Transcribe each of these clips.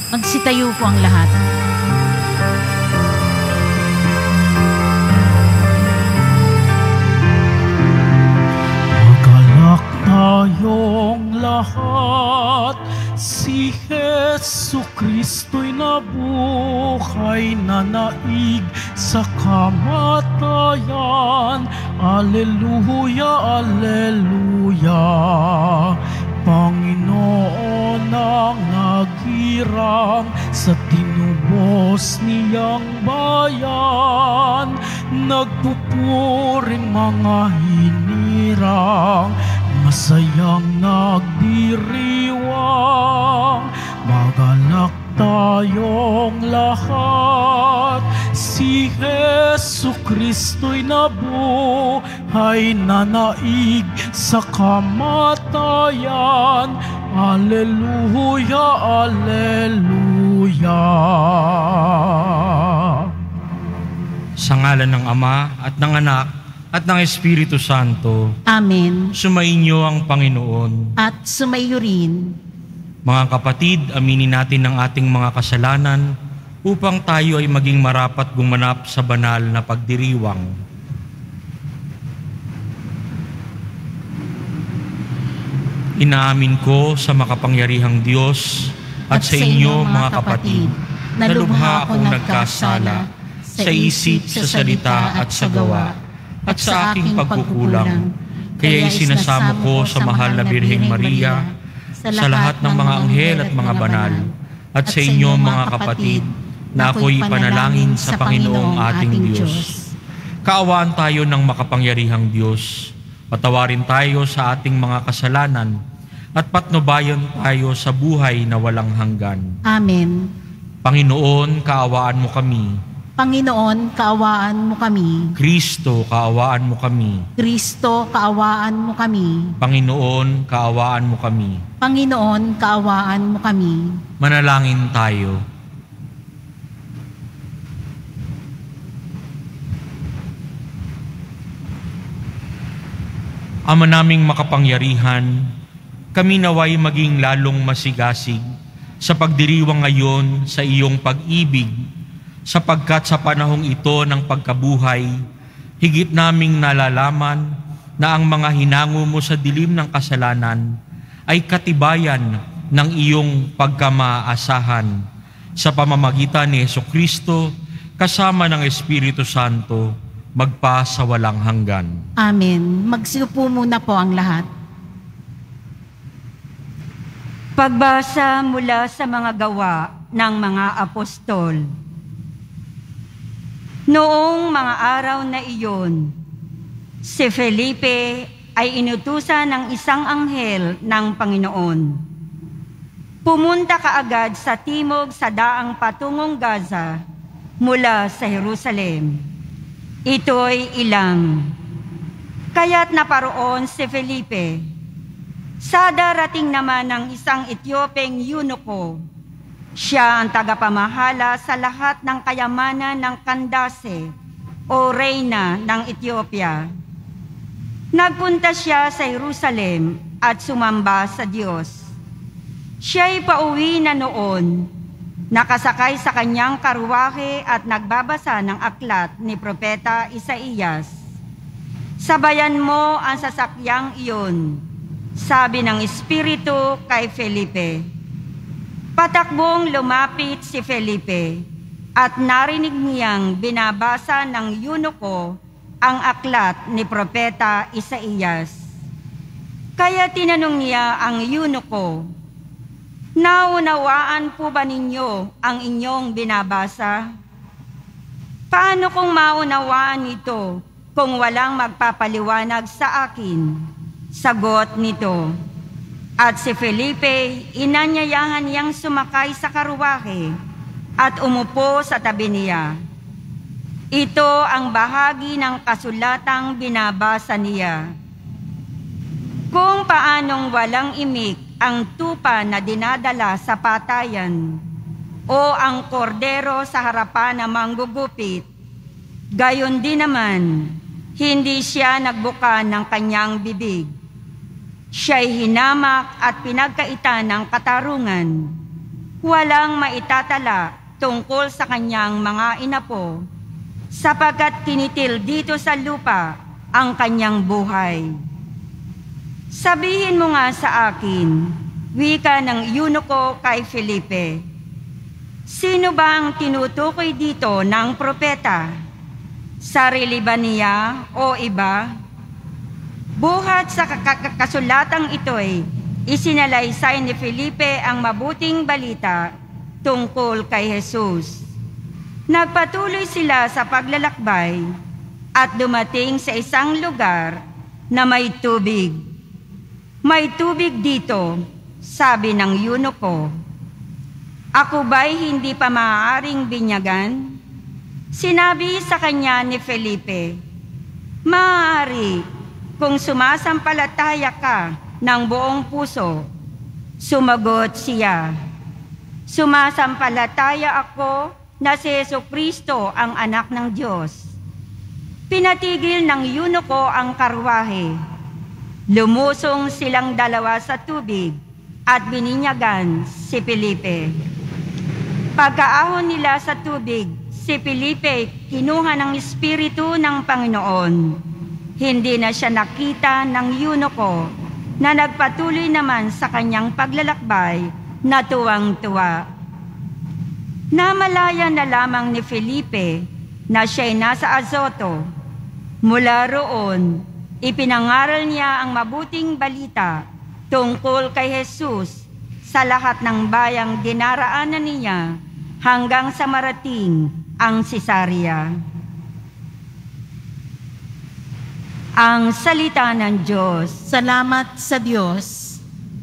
Magsitayo po ang lahat. Magalak tayong lahat, si Jesu Kristo'y nabuhay na naig sa kamatayan. Alleluia, alleluia. Panginoon ang naghirang sa tinubos niyang bayan. Nagpupuring mga hinirang, masayang nagdiriwang. Magalak tayong lahat, si Jesu Kristo'y nabuhay na naig sa kamatayan. Alleluia, alleluia. Sa ngalan ng Ama at ng Anak at ng Espiritu Santo. Amen. Sumainyo ang Panginoon. At sumayo rin. Mga kapatid, aminin natin ang ating mga kasalanan upang tayo ay maging marapat gumanap sa banal na pagdiriwang. Inaamin ko sa makapangyarihang Diyos at sa inyo mga kapatid na lubha akong nagkasala sa isip, sa salita at sa gawa at sa aking pagkukulang. Kaya isinasamo ko sa mahal na Birheng Maria, sa lahat ng mga anghel at mga banal, at sa inyo mga kapatid, na ako'y panalangin sa Panginoong ating Diyos. Kaawaan tayo ng makapangyarihang Diyos. Patawarin tayo sa ating mga kasalanan at patnubayan tayo sa buhay na walang hanggan. Amen. Panginoon, kaawaan mo kami. Panginoon, kaawaan mo kami. Kristo, kaawaan mo kami. Kristo, kaawaan mo kami. Panginoon, kaawaan mo kami. Panginoon, kaawaan mo kami. Manalangin tayo. Ama naming makapangyarihan, kami naway maging lalong masigasig sa pagdiriwang ngayon sa iyong pag-ibig, sapagkat sa panahong ito ng pagkabuhay, higit naming nalalaman na ang mga hinango mo sa dilim ng kasalanan ay katibayan ng iyong pagkamaasahan sa pamamagitan ni Jesucristo kasama ng Espiritu Santo magpa sa walang hanggan. Amen. Magsiupo muna po ang lahat. Pagbasa mula sa mga gawa ng mga apostol. Noong mga araw na iyon, si Felipe ay inutusan ng isang anghel ng Panginoon. Pumunta kaagad sa timog sa daang patungong Gaza mula sa Jerusalem. Ito'y ilang. Kaya't naparoon si Felipe. Sa darating naman ng isang Etiopeng eunuko, siya ang tagapamahala sa lahat ng kayamanan ng Candace o Reyna ng Ethiopia. Nagpunta siya sa Jerusalem at sumamba sa Diyos. Siya'y pauwi na noon, nakasakay sa kanyang karuwahe at nagbabasa ng aklat ni Propeta Isaías. Sabayan mo ang sasakyang iyon, sabi ng Espiritu kay Felipe. Patakbong lumapit si Felipe at narinig niyang binabasa ng eunuko ang aklat ni Propeta Isaías. Kaya tinanong niya ang eunuko, "Naunawaan po ba ninyo ang inyong binabasa? Paano kung maunawaan ito kung walang magpapaliwanag sa akin?" Sagot nito. At si Felipe, inanyayahan niyang sumakay sa karuwahe at umupo sa tabi niya. Ito ang bahagi ng kasulatang binabasa niya. Kung paanong walang imik ang tupa na dinadala sa patayan o ang kordero sa harapan ng manggugupit, gayon din naman, hindi siya nagbuka ng kanyang bibig. Siya'y hinamak at pinagkaitan ng katarungan. Walang maitatala tungkol sa kanyang mga inapo, sapagkat kinitil dito sa lupa ang kanyang buhay. Sabihin mo nga sa akin, wika ng eunuko kay Felipe, sino ba ang tinutukoy dito ng propeta? Sarili ba niya o iba? Buhat sa kasulatang ito'y isinalaysay ni Felipe ang mabuting balita tungkol kay Jesus. Nagpatuloy sila sa paglalakbay at dumating sa isang lugar na may tubig. May tubig dito, sabi ng eunuko. Ako ba'y hindi pa maaaring binyagan? Sinabi sa kanya ni Felipe, maaari kung sumasampalataya ka ng buong puso. Sumagot siya, sumasampalataya ako na si Jesucristo ang anak ng Diyos. Pinatigil ng eunuko ang karwahe. Lumusong silang dalawa sa tubig at bininyagan si Felipe. Pagkaahon nila sa tubig, si Felipe kinuha ng Espiritu ng Panginoon. Hindi na siya nakita ng eunuko na nagpatuloy naman sa kanyang paglalakbay na tuwang-tuwa. Namalaya na lamang ni Felipe na siya'y nasa Azoto. Mula roon, ipinangaral niya ang mabuting balita tungkol kay Jesus sa lahat ng bayang dinaraanan niya hanggang sa marating ang Cesarea. Ang salita ng Diyos. Salamat sa Diyos.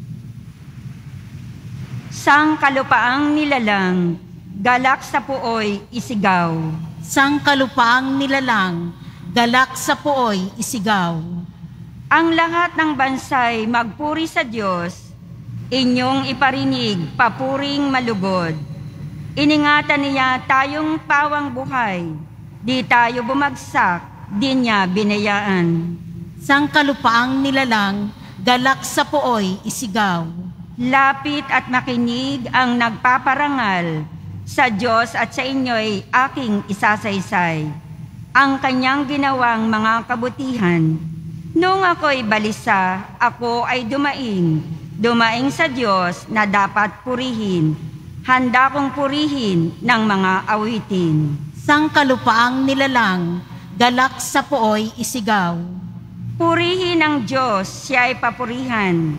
Sang kalupaang nilalang, galak sa puoy isigaw. Sang kalupaang nilalang, galak sa puoy isigaw. Ang lahat ng bansay magpuri sa Diyos, inyong iparinig papuring malugod. Iningatan niya tayong pawang buhay, di tayo bumagsak, di niya binayaan. Sang kalupaang nilalang, galak sa puoy isigaw. Lapit at makinig ang nagpaparangal, sa Diyos at sa inyo'y aking isasaysay. Ang kanyang ginawang mga kabutihan. Nung ako'y balisa, ako ay dumaing sa Diyos na dapat purihin. Handa kong purihin ng mga awitin. Sang kalupaang nilalang, galak sa puoy isigaw. Purihin ang Diyos, siya ay papurihan.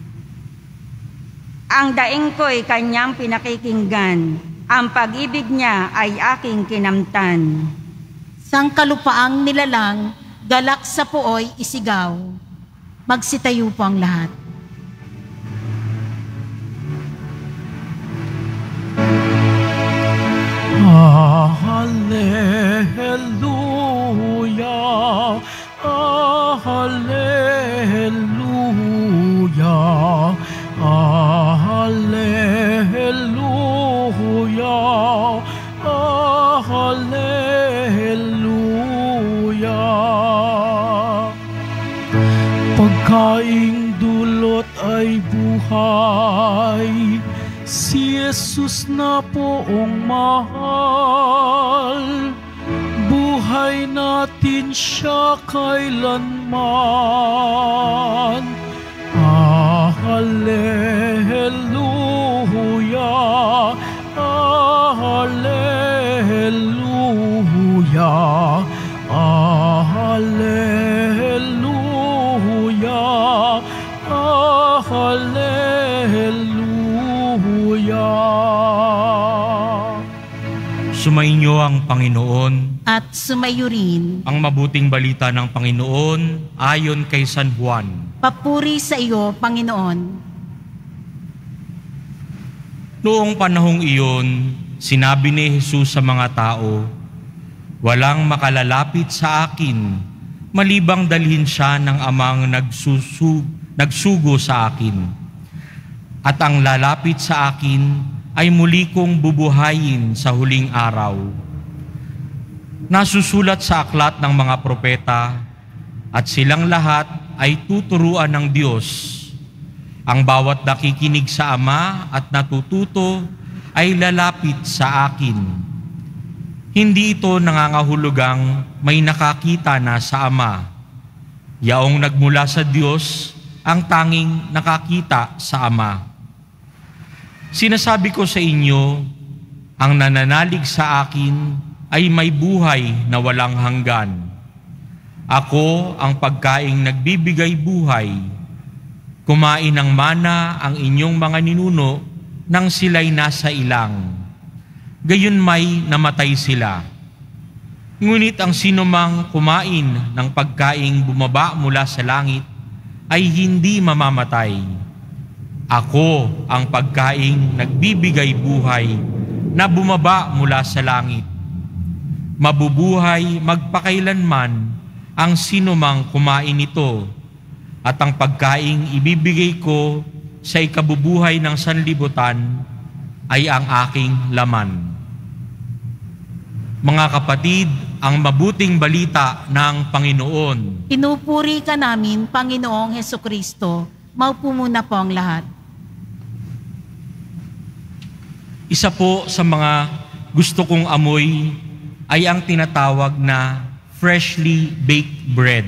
Ang daing ko'y kanyang pinakikinggan. Ang pag-ibig niya ay aking kinamtan. Sang kalupaang nilalang, galak sa puoy isigaw. Magsitayo po ang lahat. Hallelujah, hallelujah, hallelujah, hallelujah. Pagkaing dulot ay buhay, si Jesus na poong mahal. Buhay natin siya kailanman. Hallelujah, hallelujah, hallelujah, hallelujah. Sumainyo ang Panginoon At sumayo rin. ang mabuting balita ng Panginoon ayon kay San Juan. Papuri sa iyo, Panginoon. Noong panahong iyon, sinabi ni Jesus sa mga tao, walang makalalapit sa akin, malibang dalhin siya ng amang nagsugo sa akin. At ang lalapit sa akin ay muli kong bubuhayin sa huling araw. Nasusulat sa aklat ng mga propeta, at silang lahat ay tuturuan ng Diyos. Ang bawat nakikinig sa Ama at natututo ay lalapit sa akin. Hindi ito nangangahulugang may nakakita na sa Ama. Yaong nagmula sa Diyos ang tanging nakakita sa Ama. Sinasabi ko sa inyo, ang nananalig sa akin ay may buhay na walang hanggan. Ako ang pagkaing nagbibigay buhay. Kumain ng mana ang inyong mga ninuno nang sila'y nasa ilang. Gayon may namatay sila. Ngunit ang sinumang kumain ng pagkaing bumaba mula sa langit ay hindi mamamatay. Ako ang pagkaing nagbibigay buhay na bumaba mula sa langit. Mabubuhay magpakailanman ang sinumang kumain nito, at ang pagkaing ibibigay ko sa ikabubuhay ng sanlibutan ay ang aking laman. Mga kapatid, ang mabuting balita ng Panginoon. Pinupuri ka namin, Panginoong Hesukristo. Maupo muna po ang lahat. Isa po sa mga gusto kong amoy ay ang tinatawag na freshly baked bread.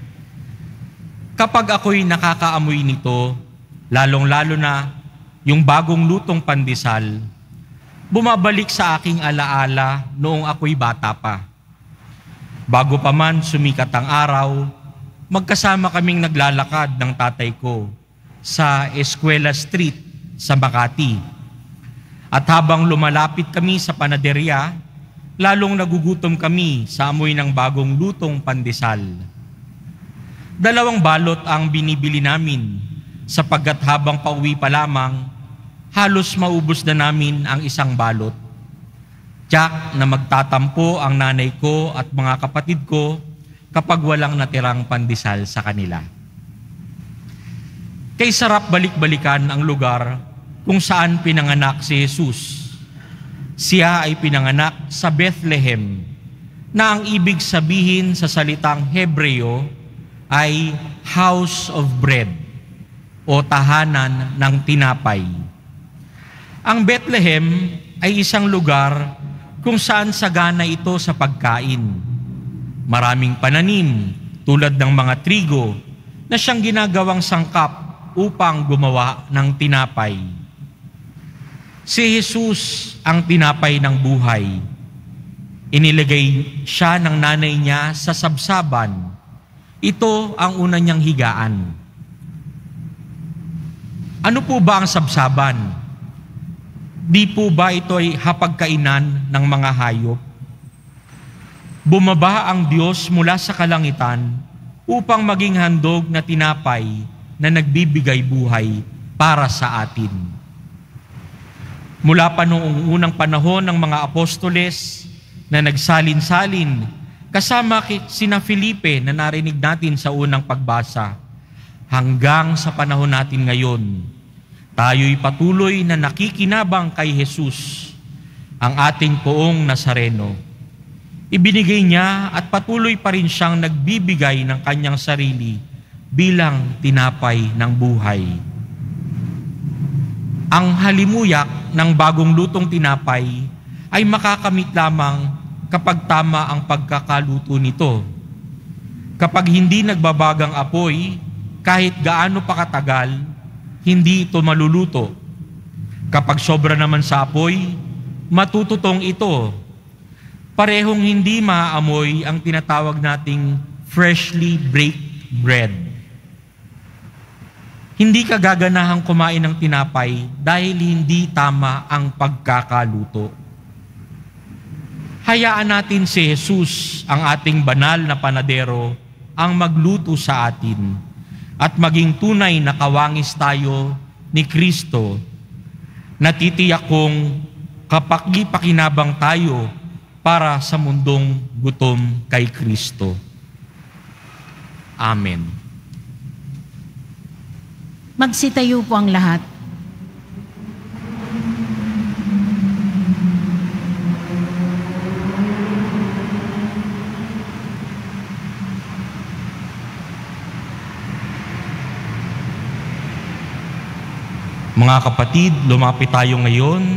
Kapag ako'y nakakaamoy nito, lalong-lalo na yung bagong lutong pandesal, bumabalik sa aking alaala noong ako'y bata pa. Bago pa man sumikat ang araw, magkasama kaming naglalakad ng tatay ko sa Eskwela Street sa Makati. At habang lumalapit kami sa panaderya, lalong nagugutom kami sa amoy ng bagong lutong pandesal. 2 balot ang binibili namin, sapagkat habang pauwi pa lamang, halos maubos na namin ang 1 balot. Tiyak na magtatampo ang nanay ko at mga kapatid ko kapag walang natirang pandesal sa kanila. Kay sarap balik-balikan ang lugar kung saan pinanganak si Jesus. Siya ay pinanganak sa Bethlehem, na ang ibig sabihin sa salitang Hebreo ay house of bread o tahanan ng tinapay. Ang Bethlehem ay isang lugar kung saan sagana ito sa pagkain. Maraming pananim tulad ng mga trigo na siyang ginagawang sangkap upang gumawa ng tinapay. Si Jesus ang tinapay ng buhay. Inilagay siya ng nanay niya sa sabsaban. Ito ang una niyang higaan. Ano po ba ang sabsaban? Di po ba ito ay hapagkainan ng mga hayop? Bumaba ang Diyos mula sa kalangitan upang maging handog na tinapay na nagbibigay buhay para sa atin. Mula pa noong unang panahon ng mga apostoles na nagsalin-salin kasama sina Felipe na narinig natin sa unang pagbasa, hanggang sa panahon natin ngayon, tayo'y patuloy na nakikinabang kay Jesus, ang ating poong Nazareno. Ibinigay niya at patuloy pa rin siyang nagbibigay ng kanyang sarili bilang tinapay ng buhay. Ang halimuyak ng bagong lutong tinapay ay makakamit lamang kapag tama ang pagkakaluto nito. Kapag hindi nagbabagang apoy, kahit gaano pa katagal, hindi ito maluluto. Kapag sobra naman sa apoy, matututong ito. Parehong hindi maaamoy ang tinatawag nating freshly baked bread. Hindi ka gaganahang kumain ng tinapay dahil hindi tama ang pagkakaluto. Hayaan natin si Jesus, ang ating banal na panadero, ang magluto sa atin at maging tunay na kawangis tayo ni Kristo. Natitiyak kong kapaki-pakinabang tayo para sa mundong gutom kay Kristo. Amen. Magsitayo po ang lahat. Mga kapatid, lumapit tayo ngayon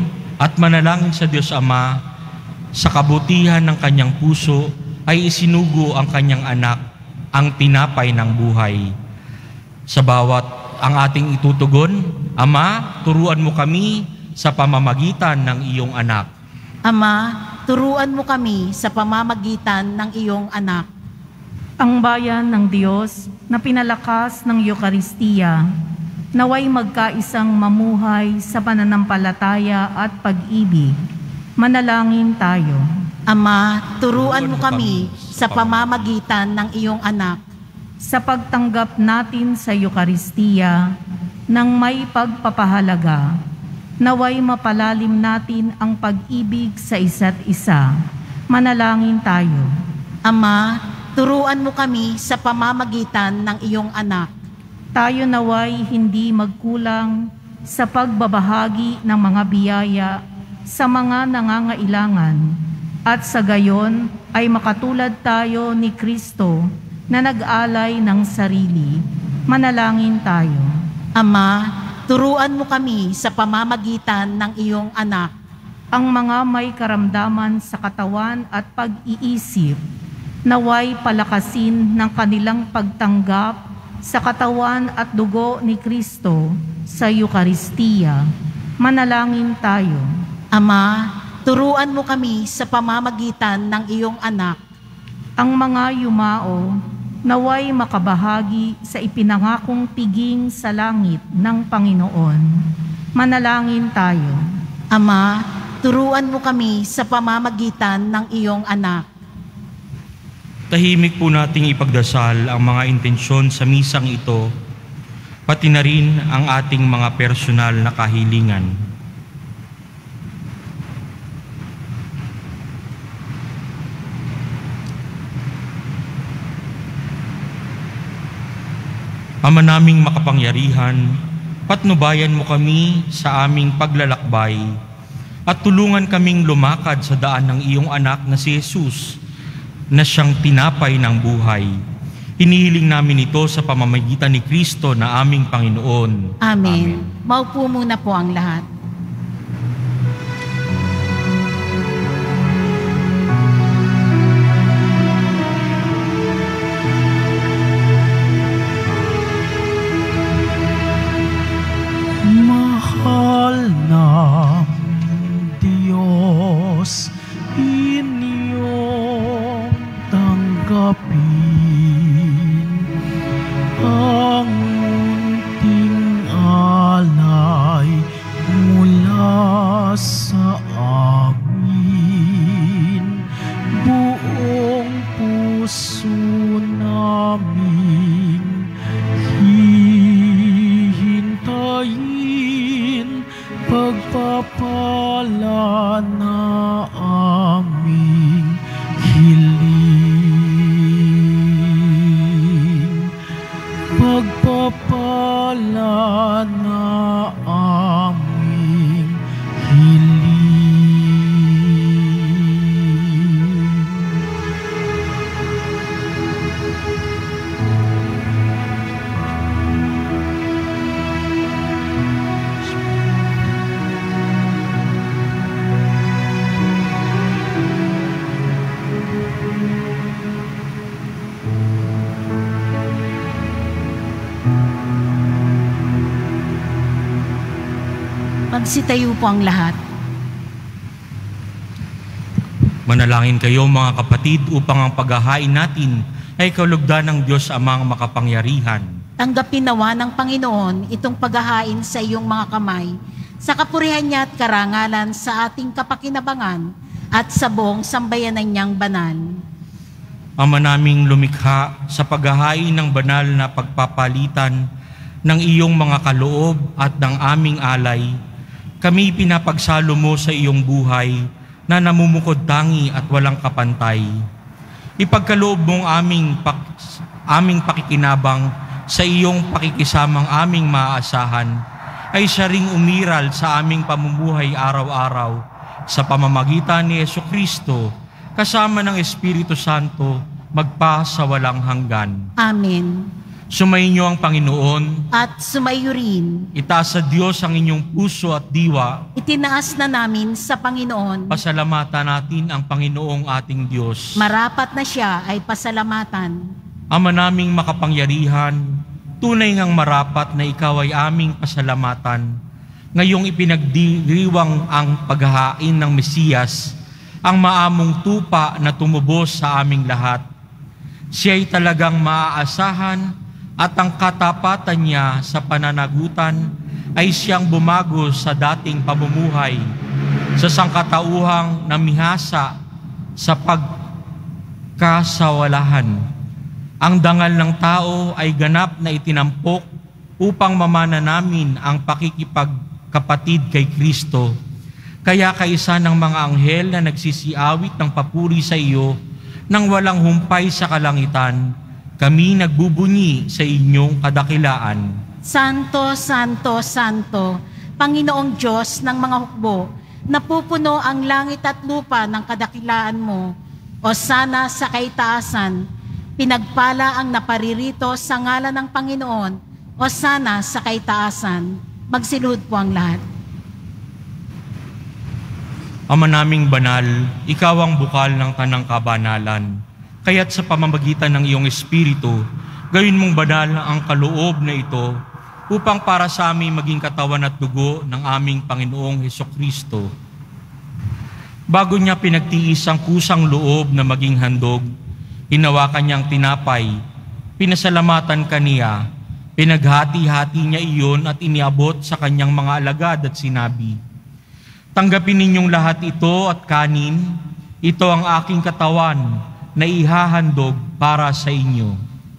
at manalangin sa Diyos Ama, sa kabutihan ng kanyang puso ay isinugo ang kanyang anak, ang tinapay ng buhay. Sa bawat ang ating itutugon, Ama, turuan mo kami sa pamamagitan ng iyong anak. Ama, turuan mo kami sa pamamagitan ng iyong anak. Ang bayan ng Diyos na pinalakas ng Eukaristiya, naway magkaisang mamuhay sa pananampalataya at pag-ibig. Manalangin tayo. Ama, turuan mo kami sa pamamagitan ng iyong anak. Sa pagtanggap natin sa Eukaristiya ng may pagpapahalaga, naway mapalalim natin ang pag-ibig sa isa't isa. Manalangin tayo. Ama, turuan mo kami sa pamamagitan ng iyong anak. Tayo naway hindi magkulang sa pagbabahagi ng mga biyaya sa mga nangangailangan at sa gayon ay makatulad tayo ni Kristo na nag-alay ng sarili. Manalangin tayo. Ama, turuan mo kami sa pamamagitan ng iyong anak. Ang mga may karamdaman sa katawan at pag-iisip, naway palakasin ng kanilang pagtanggap sa katawan at dugo ni Kristo sa Eukaristiya. Manalangin tayo. Ama, turuan mo kami sa pamamagitan ng iyong anak. Ang mga yumao, naway makabahagi sa ipinangakong piging sa langit ng Panginoon. Manalangin tayo. Ama, turuan mo kami sa pamamagitan ng iyong anak. Tahimik po nating ipagdasal ang mga intensyon sa misang ito, pati na rin ang ating mga personal na kahilingan. Ama naming makapangyarihan, patnubayan mo kami sa aming paglalakbay at tulungan kaming lumakad sa daan ng iyong anak na si Jesus, na siyang tinapay ng buhay. Hinihiling namin ito sa pamamagitan ni Kristo na aming Panginoon. Amen. Maupo muna po ang lahat. Mahal na Diyos, inyong tanggapin ang munting alay mula sa amin. Buong puso namin hihintayin pagpapala na aming hiling. Pagpapala na aming hiling. Magsitayo po ang lahat. Manalangin kayo mga kapatid upang ang paghahain natin ay kalugdan ng Diyos Amang makapangyarihan. Tanggapin nawa ng Panginoon itong paghahain sa iyong mga kamay, sa kapurihan niya at karangalan sa ating kapakinabangan at sa buong sambayanan niyang banal. Ama naming lumikha sa paghahain ng banal na pagpapalitan ng iyong mga kaloob at ng aming alay, kami pinapagsalo mo sa iyong buhay na namumukod tangi at walang kapantay. Ipagkaloob mong aming pakikinabang sa iyong pakikisamang aming maaasahan, ay siya ring umiral sa aming pamumuhay araw-araw sa pamamagitan ni Jesucristo, kasama ng Espiritu Santo, magpa sa walang hanggan. Amen. Sumainyo ang Panginoon. At sumayo rin. Itaas sa Diyos ang inyong puso at diwa. Itinaas na namin sa Panginoon. Pasalamatan natin ang Panginoong ating Diyos. Marapat na siya ay pasalamatan. Ama naming makapangyarihan, tunay ngang marapat na ikaw ay aming pasalamatan. Ngayong ipinagdiriwang ang paghahain ng Mesiyas, ang maamong tupa na tumubos sa aming lahat. Siya'y talagang maaasahan at ang katapatan niya sa pananagutan ay siyang bumago sa dating pamumuhay, sa sangkatauhang namihasa sa pagkasawalahan. Ang dangal ng tao ay ganap na itinampok upang mamana namin ang pakikipagkapatid kay Kristo. Kaya kaisa ng mga anghel na nagsisiawit ng papuri sa iyo nang walang humpay sa kalangitan, kami nagbubunyi sa inyong kadakilaan. Santo, Santo, Santo, Panginoong Diyos ng mga hukbo, napupuno ang langit at lupa ng kadakilaan mo. O sana sa kaitaasan, pinagpala ang naparirito sa ngalan ng Panginoon. O sana sa kaitaasan, magsilhod po ang lahat. Ama naming banal, ikaw ang bukal ng tanang kabanalan. Kaya't sa pamamagitan ng iyong Espiritu, gawin mong banal ang kaloob na ito upang para sa amin maging katawan at dugo ng aming Panginoong Hesukristo. Bago niya pinagtiis ang kusang loob na maging handog, hinawakan niyang tinapay, pinasalamatan kaniya, pinaghati-hati niya iyon at iniabot sa kanyang mga alagad at sinabi, "Tanggapin ninyong lahat ito at kanin, ito ang aking katawan na ihahandog para sa inyo."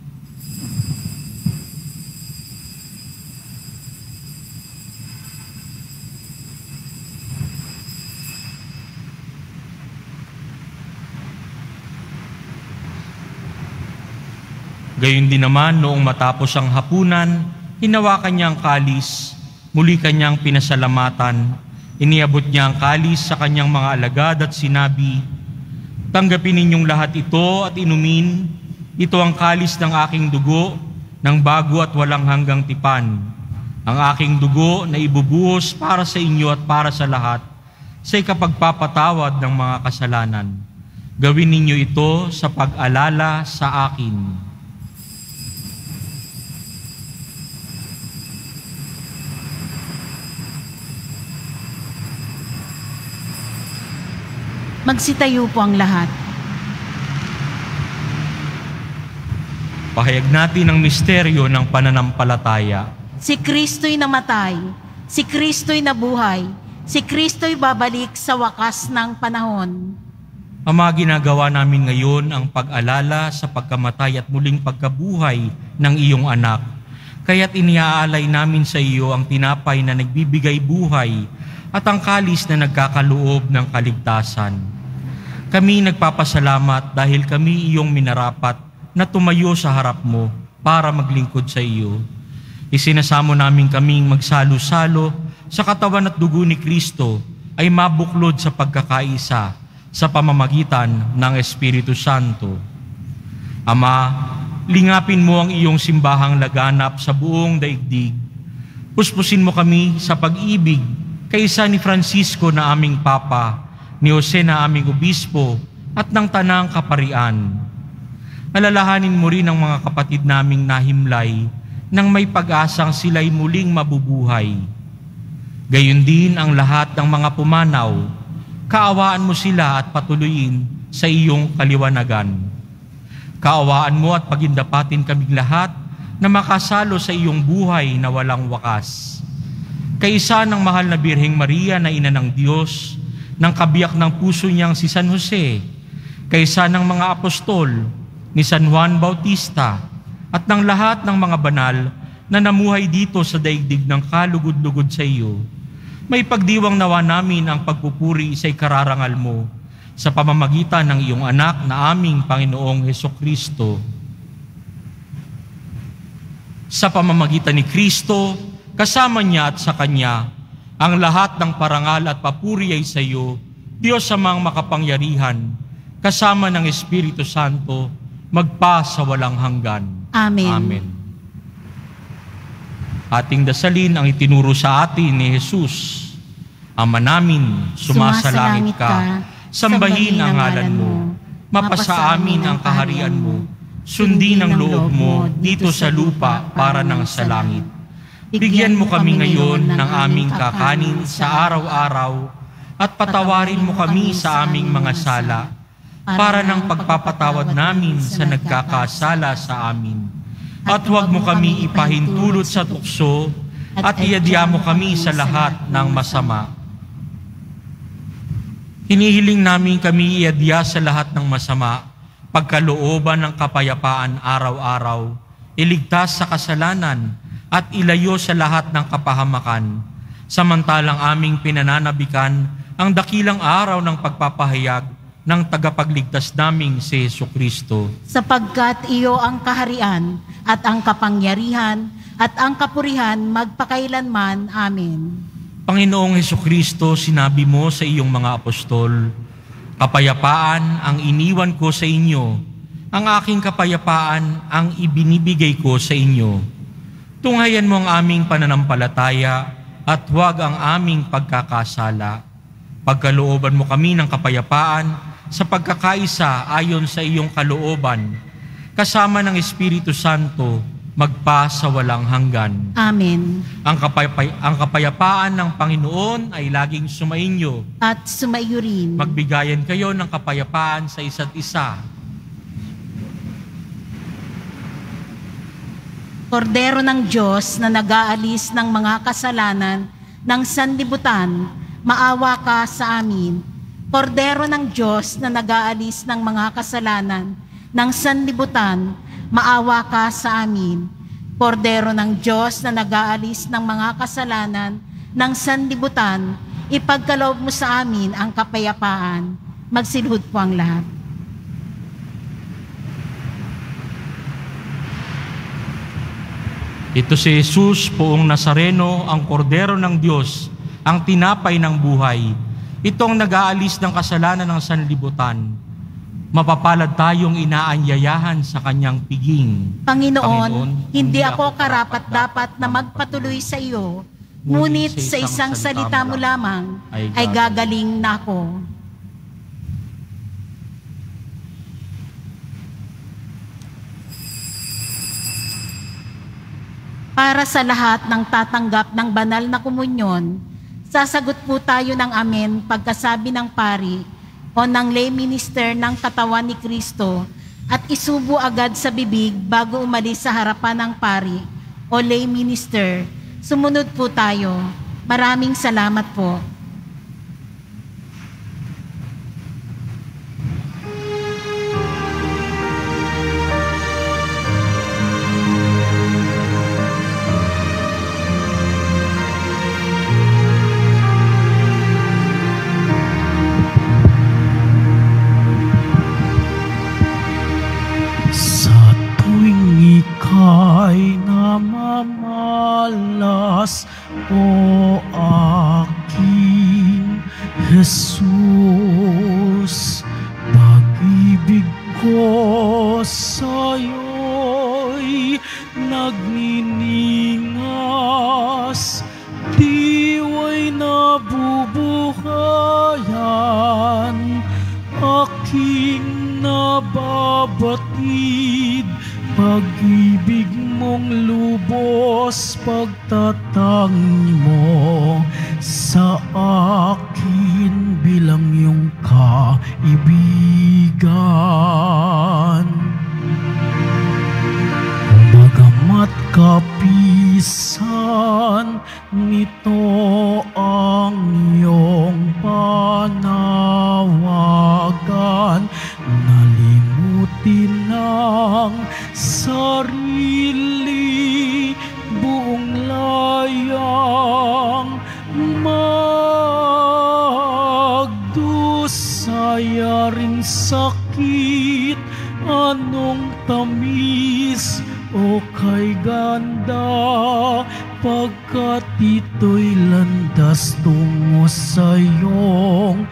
Gayon din naman noong matapos ang hapunan, hinawakan niya ang kalis, muli kanyang pinasalamatan, iniabot niya ang kalis sa kanyang mga alagad at sinabi, "Tanggapin ninyong lahat ito at inumin. Ito ang kalis ng aking dugo, ng bago at walang hanggang tipan. Ang aking dugo na ibubuhos para sa inyo at para sa lahat, sa ikapagpapatawad ng mga kasalanan. Gawin ninyo ito sa pag-alala sa akin." Magsitayo po ang lahat. Pahayag natin ang misteryo ng pananampalataya. Si Kristo'y namatay, si Kristo'y nabuhay, si Kristo'y babalik sa wakas ng panahon. Ama, ginagawa namin ngayon ang pag-alala sa pagkamatay at muling pagkabuhay ng iyong anak. Kaya't iniaalay namin sa iyo ang tinapay na nagbibigay buhay at ang kalis na nagkakaloob ng kaligtasan. Kami nagpapasalamat dahil kami iyong minarapat na tumayo sa harap mo para maglingkod sa iyo. Isinasamo namin kaming magsalo-salo sa katawan at dugo ni Kristo ay mabuklod sa pagkakaisa sa pamamagitan ng Espiritu Santo. Ama, lingapin mo ang iyong simbahang laganap sa buong daigdig. Puspusin mo kami sa pag-ibig kaysa ni Francisco na aming Papa, ni Jose na aming Obispo, at ng Tanang Kaparian. Alalahanin mo rin ang mga kapatid naming nahimlay nang may pag-asang sila'y muling mabubuhay. Gayon din ang lahat ng mga pumanaw, kaawaan mo sila at patuloyin sa iyong kaliwanagan. Kaawaan mo at pagindapatin kaming lahat na makasalo sa iyong buhay na walang wakas. Kaisa ng mahal na Birheng Maria na Ina ng Diyos, ng kabiyak ng puso niyang si San Jose, kaisa ng mga apostol, ni San Juan Bautista, at ng lahat ng mga banal na namuhay dito sa daigdig ng kalugod-lugod sa iyo, may pagdiwang nawa namin ang pagpupuri sa ikararangal mo sa pamamagitan ng iyong anak na aming Panginoong Hesukristo. Sa pamamagitan ni Kristo, kasama niya at sa Kanya, ang lahat ng parangal at papuri ay sa iyo, Diyos Amang makapangyarihan, kasama ng Espiritu Santo, magpa sa walang hanggan. Amen. Amen. Ating dasalin ang itinuro sa atin ni Jesus. Ama namin, sumasalangit ka, sambahin ang ngalan mo, mapasa amin ang kaharian mo, sundin ang loob mo dito sa lupa para ng sa langit. Bigyan mo kami ngayon ng aming kakanin sa araw-araw at patawarin mo kami sa aming mga sala para ng pagpapatawad namin sa nagkakasala sa amin. At huwag mo kami ipahintulot sa tukso at iadya mo kami sa lahat ng masama. Hinihiling namin kami iadya sa lahat ng masama, pagkalooban ng kapayapaan araw-araw, iligtas sa kasalanan at ilayo sa lahat ng kapahamakan, samantalang aming pinananabikan ang dakilang araw ng pagpapahayag ng tagapagligtas naming si Jesucristo. Sapagkat iyo ang kaharian at ang kapangyarihan at ang kapurihan magpakailanman. Amen. Panginoong Jesucristo, sinabi mo sa iyong mga apostol, kapayapaan ang iniwan ko sa inyo, ang aking kapayapaan ang ibinibigay ko sa inyo. Tunghayan mo ang aming pananampalataya at huwag ang aming pagkakasala. Pagkalooban mo kami ng kapayapaan sa pagkakaisa ayon sa iyong kalooban, kasama ng Espiritu Santo, magpa sa walang hanggan. Amen. Ang kapayapaan ng Panginoon ay laging sumainyo. At sumaiyo rin. Magbigayan kayo ng kapayapaan sa isa't isa. Kordero ng Diyos na nag-aalis ng mga kasalanan ng sanlibutan, maawa ka sa amin. Kordero ng Diyos na nag-aalis ng mga kasalanan ng sanlibutan, maawa ka sa amin. Kordero ng Diyos na nag-aalis ng mga kasalanan ng sanlibutan, ipagkaloob mo sa amin ang kapayapaan. Magsilhod po ang lahat. Ito si Jesus, poong Nazareno, ang kordero ng Diyos, ang tinapay ng buhay. Itong nag-aalis ng kasalanan ng sanlibutan. Mapapalad tayong inaanyayahan sa kanyang piging. Panginoon, hindi ako karapat-dapat na magpatuloy sa iyo, ngunit sa isang salita mo lamang ay gagaling na ako. Para sa lahat ng tatanggap ng banal na komunyon, sasagot po tayo ng amen pagkasabi ng pari o ng lay minister ng katawan ni Kristo at isubo agad sa bibig bago umalis sa harapan ng pari o lay minister. Sumunod po tayo. Maraming salamat po. Ika'y namamalas, o aking Jesus. Pag-ibig ko sa'yo'y nagniningas, diwa'y nabubuhayan, aking nababatid. Pag-ibig mong lubos, pagtatangi mo sa akin bilang iyong kaibigan. Bagamat kapisan, nito ang iyong panawagan, nalimutin ang sarili, buong layang magdusaya ring sakit, anong tamis o kay ganda, pagkat ito'y landas tungo sa iyong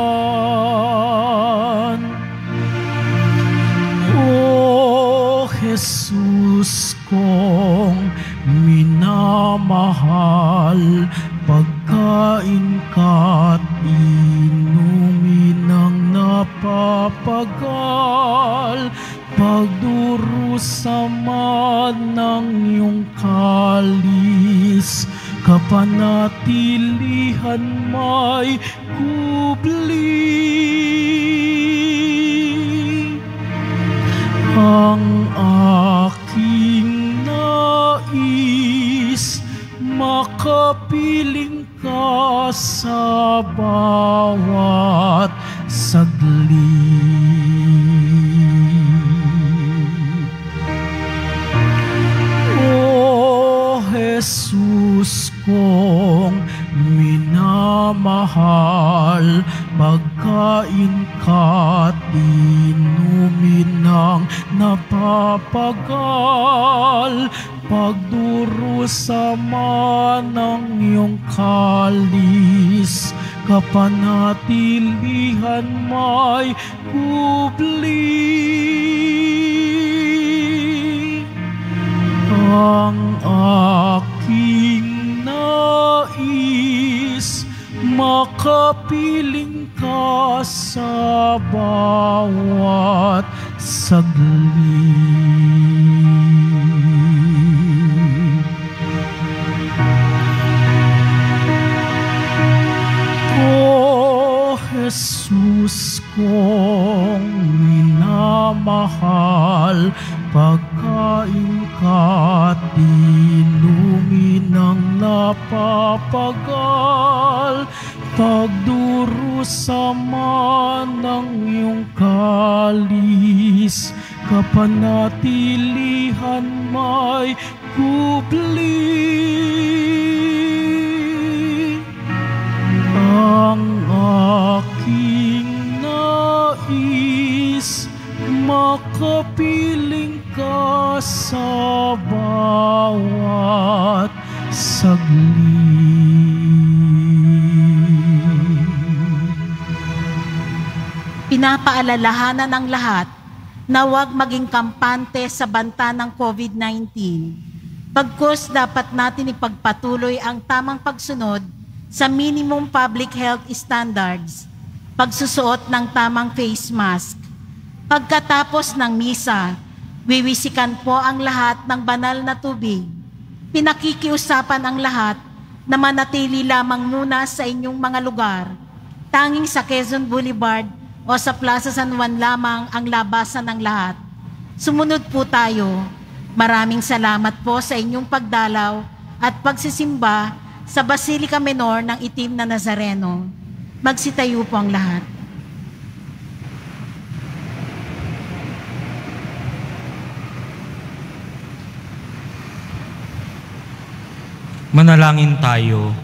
kaharian. O Jesus kong minamahal, pagkain ka't inumin ang napapagal, pagdurusaman ng iyong kalis, kapanatilihan may kubli. Ang aking nais, makapiling ka sa bawat saglit. O Jesus kong minamahal, pagkain ka't inumin ng napapagal, pagdurusaman ng iyong kalis, kapanatilihan may kubli. Ang aking nais, makapiling ka sa bawat saglit. O Jesus kong minamahal, pagkain ka't inumin ng napapagal, pagdurusaman ng iyong kalis, kapanatilihan may kubli. Ang aking nais, makapiling ka sa bawat saglit. Pinapaalalahanan ng lahat na huwag maging kampante sa banta ng COVID-19. Pagkus dapat natin ipagpatuloy ang tamang pagsunod sa minimum public health standards, pagsusuot ng tamang face mask. Pagkatapos ng misa, wiwisikan po ang lahat ng banal na tubig. Pinakikiusapan ang lahat na manatili lamang muna sa inyong mga lugar. Tanging sa Quezon Boulevard o sa Plaza San Juan lamang ang labasan ng lahat. Sumunod po tayo. Maraming salamat po sa inyong pagdalaw at pagsisimba sa Basilica Menor ng Itim na Nazareno. Magsitayo po ang lahat. Manalangin tayo.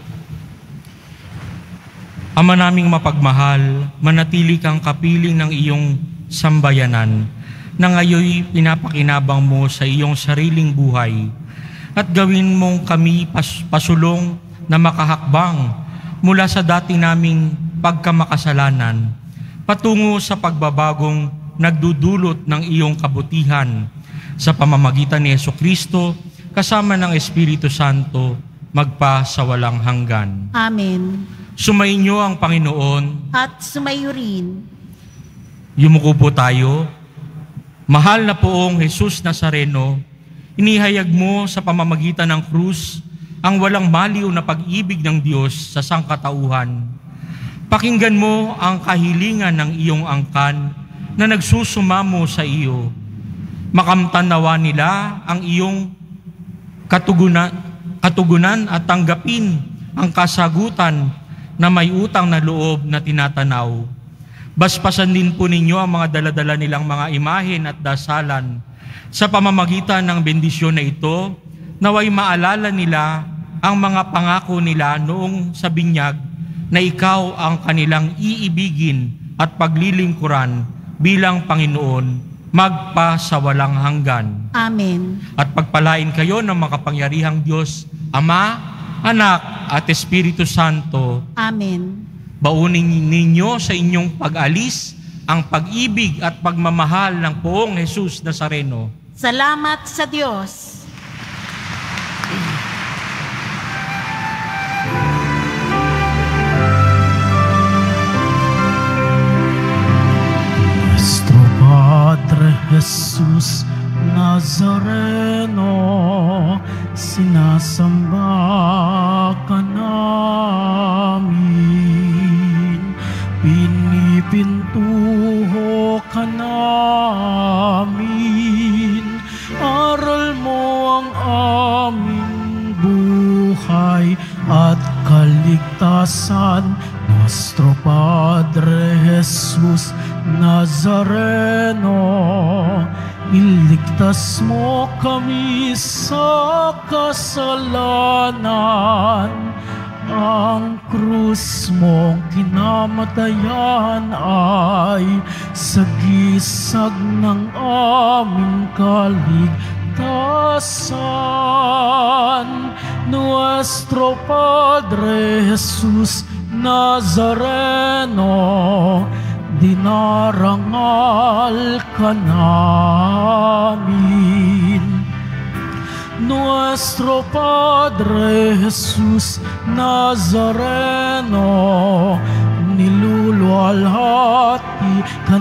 Ama naming mapagmahal, manatili kang kapiling ng iyong sambayanan na ngayoy pinapakinabang mo sa iyong sariling buhay at gawin mong kami pasulong na makahakbang mula sa dati naming pagkamakasalanan patungo sa pagbabagong nagdudulot ng iyong kabutihan sa pamamagitan ni Jesucristo kasama ng Espiritu Santo magpa sa walang hanggan. Amen. Sumainyo ang Panginoon. At sumayo rin. Yumuko po tayo. Mahal na poong Jesus Nazareno, inihayag mo sa pamamagitan ng krus ang walang maliw na pag-ibig ng Diyos sa sangkatauhan. Pakinggan mo ang kahilingan ng iyong angkan na nagsusumamo sa iyo. Makamtan nawa nila ang iyong katugunan at tanggapin ang kasagutan na may utang na loob na tinatanaw. Baspasan din po ninyo ang mga daladala nilang mga imahen at dasalan. Sa pamamagitan ng bendisyon na ito, naway maalala nila ang mga pangako nila noong sa binyag na ikaw ang kanilang iibigin at paglilingkuran bilang Panginoon magpa sa walang hanggan. Amen. At pagpalain kayo ng makapangyarihang Diyos, Ama, Anak, at Espiritu Santo. Amen. Baunin ninyo sa inyong pag-alis ang pag-ibig at pagmamahal ng poong Jesus Nazareno. Salamat sa Diyos. Nuestro Padre Jesus Nazareno, sinasamba ka namin, pinipintuho ka namin, aral mo ang aming buhay at kaligtasan. Nuestro Padre Jesus Nazareno, iligtas mo kami sa kasalanan. Ang krus mong kinamatayan ay sagisag ng aming kaligtasan. Nuestro Padre Jesus Nazareno, dinarangal ka namin. Nuestro Padre Jesus Nazareno, niluluwalhati ka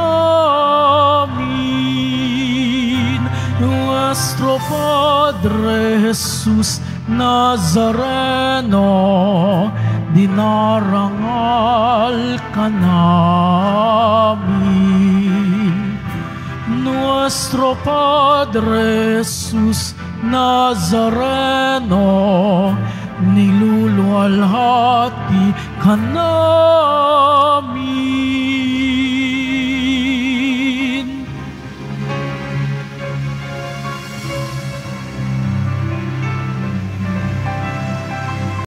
namin. Nuestro Padre Jesus Nazareno, dinarangal ka namin. Nuestro Padre Jesus Nazareno, niluluwalhati ka namin.